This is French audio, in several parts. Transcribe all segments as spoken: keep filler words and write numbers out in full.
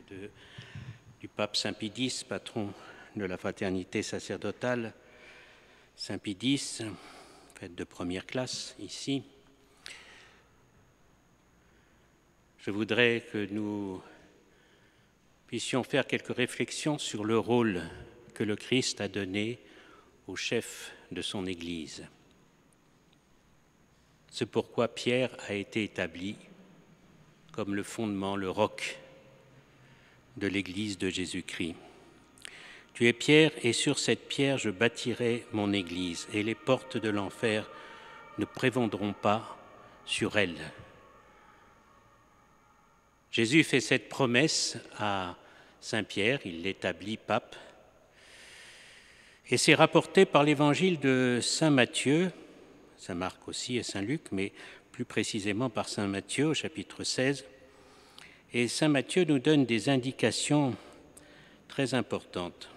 de, du pape Saint Pie X, patron de la fraternité sacerdotale. Saint Pie X, fête de première classe ici. Je voudrais que nous puissions faire quelques réflexions sur le rôle que le Christ a donné au chef de son Église. C'est pourquoi Pierre a été établi comme le fondement, le roc de l'Église de Jésus-Christ. Tu es Pierre, et sur cette pierre je bâtirai mon Église, et les portes de l'enfer ne prévaudront pas sur elle. Jésus fait cette promesse à Saint Pierre, il l'établit pape, et c'est rapporté par l'évangile de Saint Matthieu, Saint Marc aussi et Saint Luc, mais plus précisément par Saint Matthieu au chapitre seize. Et Saint Matthieu nous donne des indications très importantes.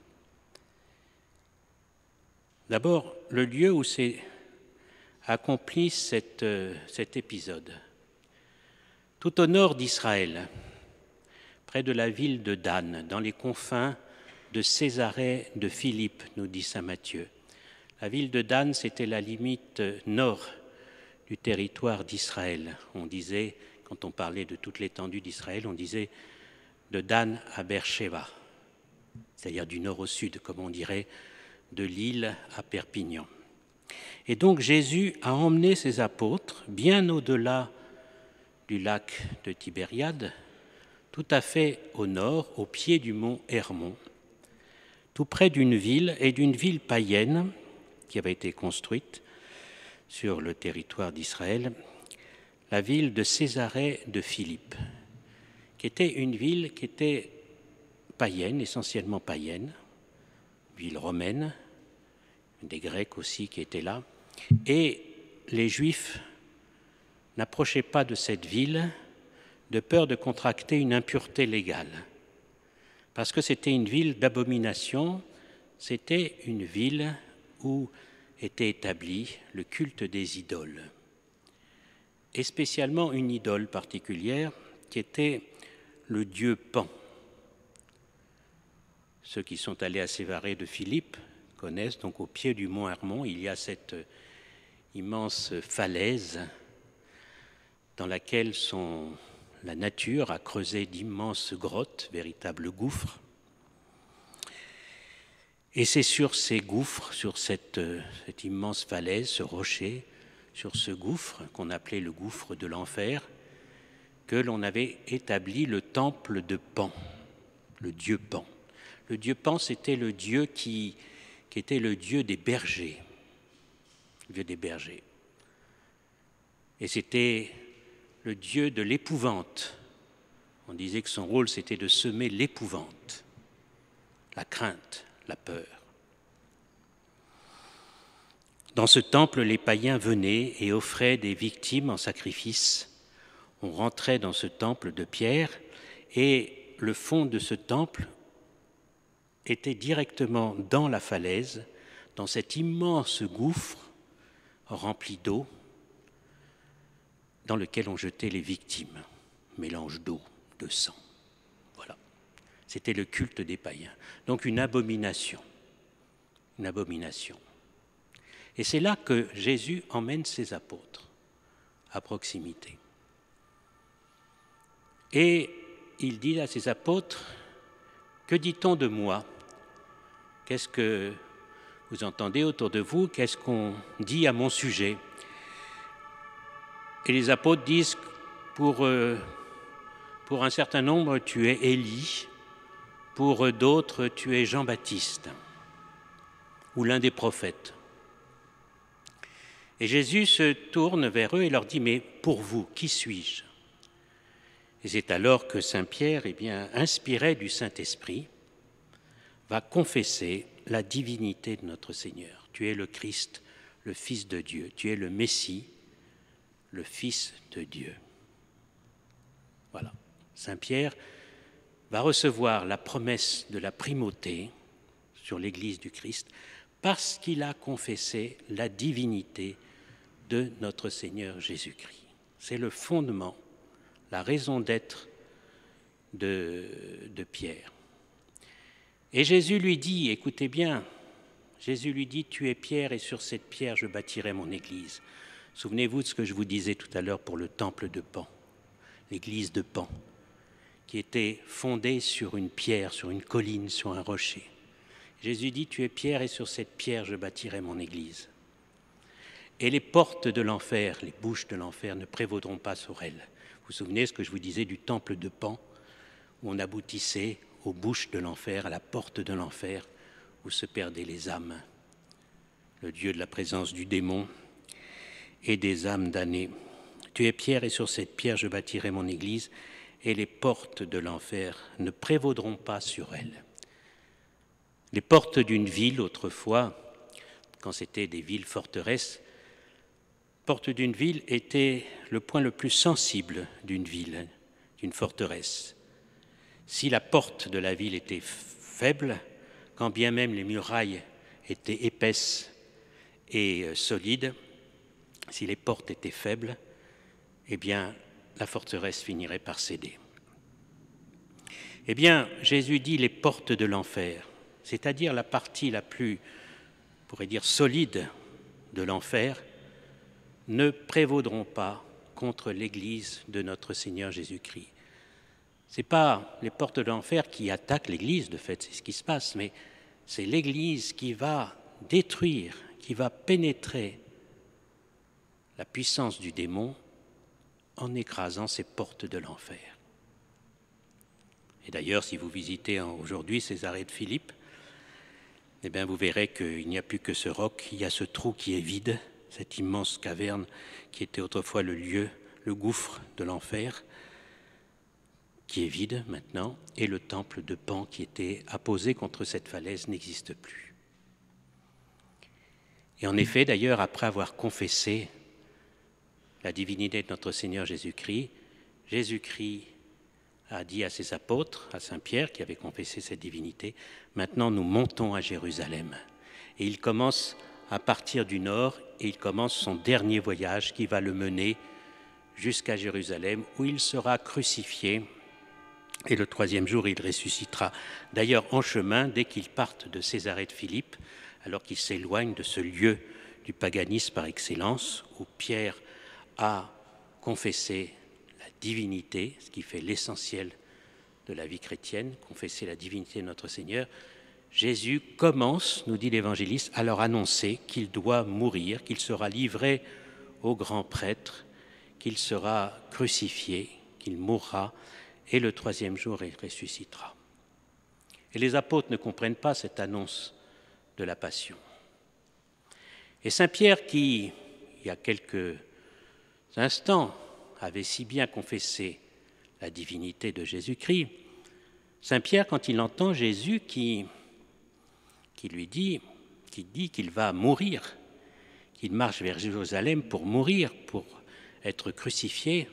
D'abord, le lieu où s'est accompli cette, euh, cet épisode. Tout au nord d'Israël, près de la ville de Dan, dans les confins de Césarée de Philippe, nous dit Saint Matthieu. La ville de Dan, c'était la limite nord du territoire d'Israël. On disait, quand on parlait de toute l'étendue d'Israël, on disait de Dan à Beersheba, c'est-à-dire du nord au sud, comme on dirait, de Lille à Perpignan. Et donc Jésus a emmené ses apôtres bien au-delà du lac de Tibériade, tout à fait au nord, au pied du mont Hermon, tout près d'une ville et d'une ville païenne qui avait été construite sur le territoire d'Israël, la ville de Césarée de Philippe, qui était une ville qui était païenne, essentiellement païenne, ville romaine, des Grecs aussi qui étaient là, et les Juifs n'approchaient pas de cette ville de peur de contracter une impureté légale, parce que c'était une ville d'abomination, c'était une ville où était établi le culte des idoles, et spécialement une idole particulière qui était le dieu Pan. Ceux qui sont allés à Césarée de Philippe connaissent, donc au pied du mont Hermon, il y a cette immense falaise dans laquelle sont, la nature a creusé d'immenses grottes, véritables gouffres. Et c'est sur ces gouffres, sur cette, cette immense falaise, ce rocher, sur ce gouffre qu'on appelait le gouffre de l'enfer, que l'on avait établi le temple de Pan, le dieu Pan. Le dieu Pan, c'était le dieu qui, qui était le dieu des bergers, le dieu des bergers. Et c'était le dieu de l'épouvante. On disait que son rôle, c'était de semer l'épouvante, la crainte, la peur. Dans ce temple, les païens venaient et offraient des victimes en sacrifice. On rentrait dans ce temple de pierre et le fond de ce temple était directement dans la falaise, dans cet immense gouffre rempli d'eau dans lequel on jetait les victimes, mélange d'eau, de sang. Voilà. C'était le culte des païens. Donc une abomination. Une abomination. Et c'est là que Jésus emmène ses apôtres, à proximité. Et il dit à ses apôtres, « Que dit-on de moi ? Qu'est-ce que vous entendez autour de vous ? Qu'est-ce qu'on dit à mon sujet ?» Et les apôtres disent, pour, euh, pour un certain nombre, tu es Élie, pour d'autres, tu es Jean-Baptiste, ou l'un des prophètes. Et Jésus se tourne vers eux et leur dit, mais pour vous, qui suis-je ? Et c'est alors que Saint Pierre, eh bien, inspiré du Saint-Esprit, va confesser la divinité de notre Seigneur. Tu es le Christ, le Fils de Dieu, tu es le Messie, le Fils de Dieu. Voilà. Saint Pierre va recevoir la promesse de la primauté sur l'Église du Christ parce qu'il a confessé la divinité de notre Seigneur Jésus-Christ. C'est le fondement, la raison d'être de, de Pierre. Et Jésus lui dit, écoutez bien, Jésus lui dit, tu es Pierre et sur cette pierre je bâtirai mon église. Souvenez-vous de ce que je vous disais tout à l'heure pour le temple de Pan, l'église de Pan, qui était fondée sur une pierre, sur une colline, sur un rocher. Jésus dit, tu es Pierre et sur cette pierre je bâtirai mon église. Et les portes de l'enfer, les bouches de l'enfer ne prévaudront pas sur elle. Vous vous souvenez ce que je vous disais du temple de Pan, où on aboutissait aux bouches de l'enfer, à la porte de l'enfer, où se perdaient les âmes, le dieu de la présence du démon et des âmes damnées. Tu es Pierre et sur cette pierre je bâtirai mon église et les portes de l'enfer ne prévaudront pas sur elle. Les portes d'une ville autrefois, quand c'était des villes forteresses, porte d'une ville était le point le plus sensible d'une ville, d'une forteresse. Si la porte de la ville était faible, quand bien même les murailles étaient épaisses et solides, si les portes étaient faibles, eh bien, la forteresse finirait par céder. Eh bien, Jésus dit les portes de l'enfer, c'est-à-dire la partie la plus, on pourrait dire, solide de l'enfer, ne prévaudront pas contre l'Église de notre Seigneur Jésus-Christ. Ce n'est pas les portes de l'enfer qui attaquent l'Église, de fait, c'est ce qui se passe, mais c'est l'Église qui va détruire, qui va pénétrer la puissance du démon en écrasant ces portes de l'enfer. Et d'ailleurs, si vous visitez aujourd'hui Césarée de Philippe, eh bien, vous verrez qu'il n'y a plus que ce roc, il y a ce trou qui est vide, cette immense caverne qui était autrefois le lieu, le gouffre de l'enfer, qui est vide maintenant, et le temple de Pan qui était apposé contre cette falaise n'existe plus. Et en effet, d'ailleurs, après avoir confessé la divinité de notre Seigneur Jésus-Christ, Jésus-Christ a dit à ses apôtres, à Saint Pierre qui avait confessé cette divinité, « Maintenant nous montons à Jérusalem ». Et il commence à partir du nord et il commence son dernier voyage qui va le mener jusqu'à Jérusalem où il sera crucifié et le troisième jour il ressuscitera. D'ailleurs en chemin, dès qu'il parte de Césarée de Philippe, alors qu'il s'éloigne de ce lieu du paganisme par excellence où Pierre a confessé la divinité, ce qui fait l'essentiel de la vie chrétienne, confesser la divinité de notre Seigneur, Jésus commence, nous dit l'évangéliste, à leur annoncer qu'il doit mourir, qu'il sera livré au grand prêtre, qu'il sera crucifié, qu'il mourra, et le troisième jour il ressuscitera. Et les apôtres ne comprennent pas cette annonce de la passion. Et Saint Pierre, qui, il y a quelques instants, avait si bien confessé la divinité de Jésus-Christ, Saint Pierre, quand il entend Jésus qui... qui lui dit, qui dit qu'il va mourir, qu'il marche vers Jérusalem pour mourir, pour être crucifié,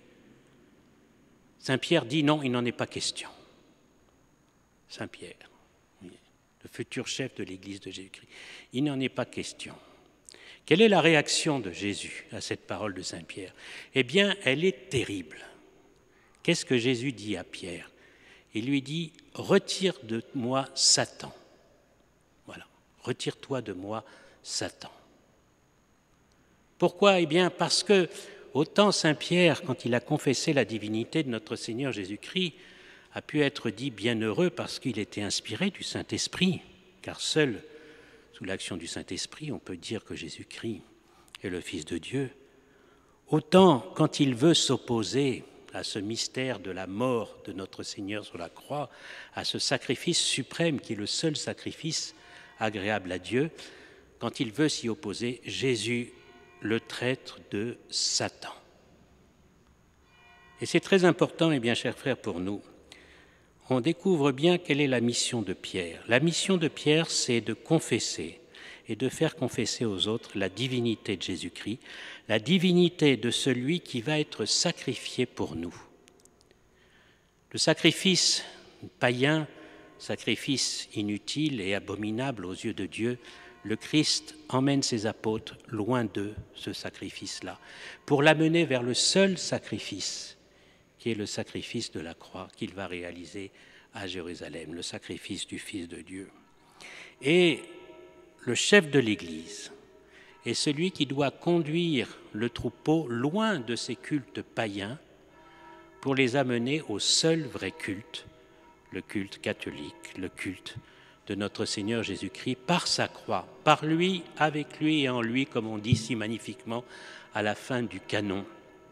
Saint Pierre dit non, il n'en est pas question. Saint Pierre, le futur chef de l'Église de Jésus-Christ, il n'en est pas question. Quelle est la réaction de Jésus à cette parole de Saint Pierre? Eh bien, elle est terrible. Qu'est-ce que Jésus dit à Pierre? Il lui dit « Retire de moi Satan ». Voilà, retire-toi de moi, Satan. Pourquoi? Eh bien, parce que autant Saint Pierre, quand il a confessé la divinité de notre Seigneur Jésus-Christ, a pu être dit bienheureux parce qu'il était inspiré du Saint-Esprit, car seul sous l'action du Saint-Esprit, on peut dire que Jésus-Christ est le Fils de Dieu. Autant quand il veut s'opposer à ce mystère de la mort de notre Seigneur sur la croix, à ce sacrifice suprême qui est le seul sacrifice agréable à Dieu, quand il veut s'y opposer, Jésus le traite de Satan. Et c'est très important, mes bien chers frères, pour nous. On découvre bien quelle est la mission de Pierre. La mission de Pierre, c'est de confesser et de faire confesser aux autres la divinité de Jésus-Christ, la divinité de celui qui va être sacrifié pour nous. Le sacrifice païen, sacrifice inutile et abominable aux yeux de Dieu, le Christ emmène ses apôtres loin de ce sacrifice-là, pour l'amener vers le seul sacrifice qui est le sacrifice de la croix qu'il va réaliser à Jérusalem, le sacrifice du Fils de Dieu. Et le chef de l'Église est celui qui doit conduire le troupeau loin de ces cultes païens pour les amener au seul vrai culte, le culte catholique, le culte de notre Seigneur Jésus-Christ par sa croix, par lui, avec lui et en lui, comme on dit si magnifiquement à la fin du canon.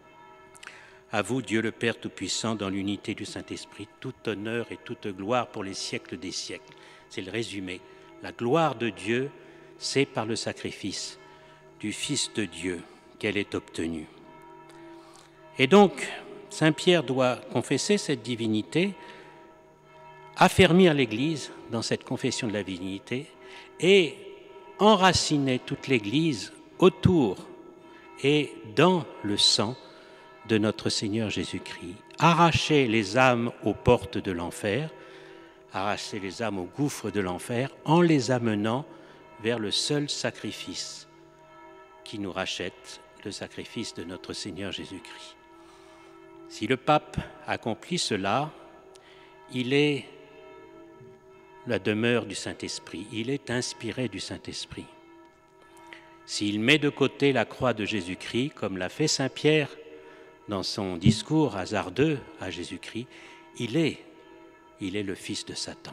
À vous, Dieu le Père Tout-Puissant, dans l'unité du Saint-Esprit, tout honneur et toute gloire pour les siècles des siècles. C'est le résumé. La gloire de Dieu, c'est par le sacrifice du Fils de Dieu qu'elle est obtenue. Et donc, Saint Pierre doit confesser cette divinité, affermir l'Église dans cette confession de la divinité et enraciner toute l'Église autour et dans le sang de notre Seigneur Jésus-Christ. Arracher les âmes aux portes de l'enfer, arracher les âmes au gouffre de l'enfer en les amenant vers le seul sacrifice qui nous rachète, le sacrifice de notre Seigneur Jésus-Christ. Si le pape accomplit cela, il est la demeure du Saint-Esprit, il est inspiré du Saint-Esprit. S'il met de côté la croix de Jésus-Christ, comme l'a fait Saint Pierre dans son discours hasardeux à Jésus-Christ, il est, il est le fils de Satan.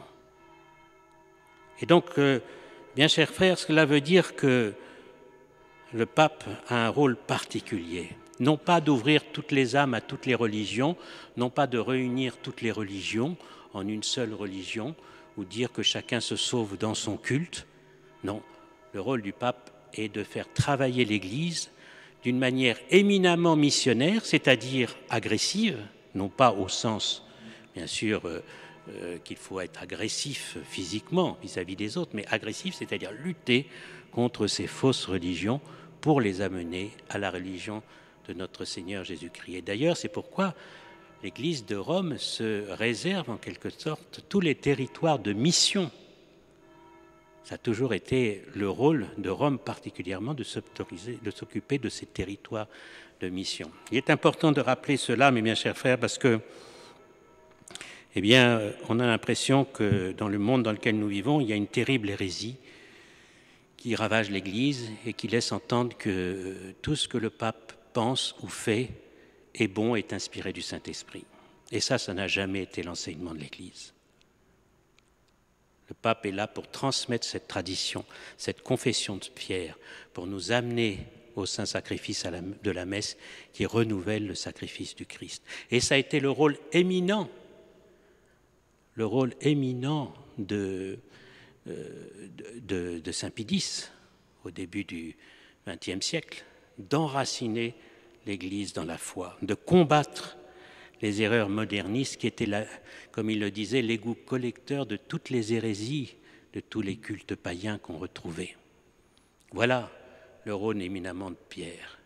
Et donc, euh, bien chers frères, cela veut dire que le pape a un rôle particulier, non pas d'ouvrir toutes les âmes à toutes les religions, non pas de réunir toutes les religions en une seule religion, ou dire que chacun se sauve dans son culte. Non, le rôle du pape est de faire travailler l'Église d'une manière éminemment missionnaire, c'est-à-dire agressive, non pas au sens, bien sûr, euh, euh, qu'il faut être agressif physiquement vis-à-vis des autres, mais agressif, c'est-à-dire lutter contre ces fausses religions pour les amener à la religion de notre Seigneur Jésus-Christ. Et d'ailleurs, c'est pourquoi l'Église de Rome se réserve en quelque sorte tous les territoires de mission. Ça a toujours été le rôle de Rome particulièrement de s'autoriser, de s'occuper de ces territoires de mission. Il est important de rappeler cela, mes bien chers frères, parce que, eh bien, on a l'impression que dans le monde dans lequel nous vivons, il y a une terrible hérésie qui ravage l'Église et qui laisse entendre que tout ce que le pape pense ou fait est bon, est inspiré du Saint-Esprit. Et ça, ça n'a jamais été l'enseignement de l'Église. Le pape est là pour transmettre cette tradition, cette confession de Pierre, pour nous amener au saint sacrifice de la messe qui renouvelle le sacrifice du Christ. Et ça a été le rôle éminent, le rôle éminent de, de, de, de saint Pie au début du vingtième siècle, d'enraciner l'Église dans la foi, de combattre les erreurs modernistes qui étaient, là, comme il le disait, l'égout collecteur de toutes les hérésies, de tous les cultes païens qu'on retrouvait. Voilà le rôle éminemment de Pierre.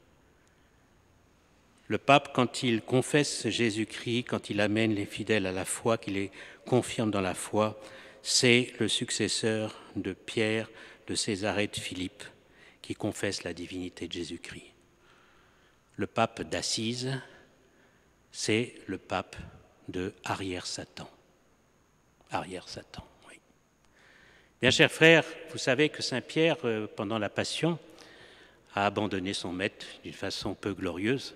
Le pape, quand il confesse Jésus-Christ, quand il amène les fidèles à la foi, qu'il les confirme dans la foi, c'est le successeur de Pierre, de Césarée, de Philippe, qui confesse la divinité de Jésus-Christ. Le pape d'Assise, c'est le pape de arrière-Satan. Arrière-Satan, oui. Bien, chers frères, vous savez que Saint Pierre, pendant la Passion, a abandonné son maître d'une façon peu glorieuse,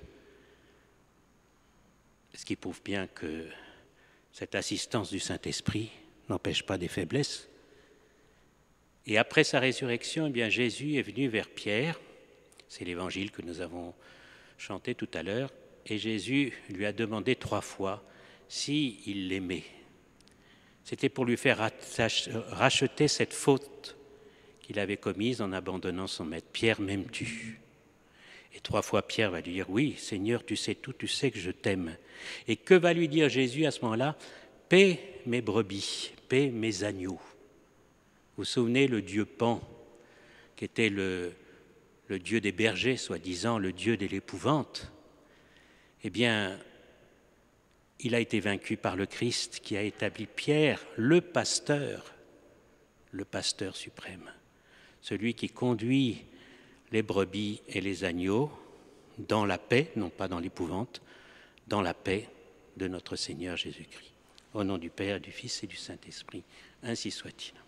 ce qui prouve bien que cette assistance du Saint-Esprit n'empêche pas des faiblesses. Et après sa résurrection, eh bien, Jésus est venu vers Pierre, c'est l'évangile que nous avons chanté tout à l'heure, et Jésus lui a demandé trois fois s'il l'aimait. C'était pour lui faire racheter cette faute qu'il avait commise en abandonnant son maître. Pierre, m'aimes-tu ? Et trois fois Pierre va lui dire, oui, Seigneur, tu sais tout, tu sais que je t'aime. Et que va lui dire Jésus à ce moment-là ? Paie mes brebis, paie mes agneaux. Vous vous souvenez, le dieu Pan, qui était le, le dieu des bergers, soi-disant le dieu de l'épouvante, eh bien, il a été vaincu par le Christ qui a établi Pierre, le pasteur, le pasteur suprême, celui qui conduit les brebis et les agneaux dans la paix, non pas dans l'épouvante, dans la paix, de notre Seigneur Jésus-Christ. Au nom du Père, du Fils et du Saint-Esprit, ainsi soit-il.